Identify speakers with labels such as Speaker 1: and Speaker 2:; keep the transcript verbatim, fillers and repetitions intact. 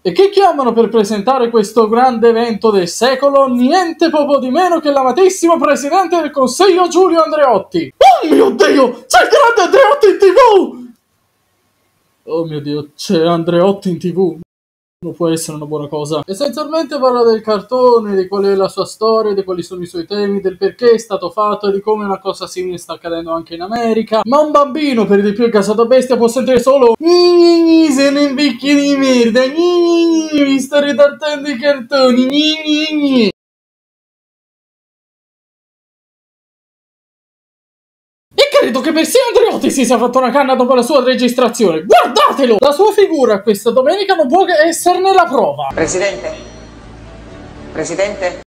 Speaker 1: E che chiamano per presentare questo grande evento del secolo? Niente poco di meno che l'amatissimo presidente del consiglio Giulio Andreotti. Oh mio Dio, c'è il grande Andreotti in tv! Oh mio Dio, c'è Andreotti in tv. Non può essere una buona cosa. Essenzialmente parla del cartone, di qual è la sua storia, di quali sono i suoi temi, del perché è stato fatto e di come una cosa simile sta accadendo anche in America. Ma un bambino, per di più il casato bestia, può sentire solo "Gni, sono un vecchio di merda, gni, mi sto ritartando i cartoni, gni, gni". E credo che persino Andreotti si sia fatto una canna dopo la sua registrazione. Guardatelo! La sua figura questa domenica non può che esserne la prova.
Speaker 2: Presidente? Presidente?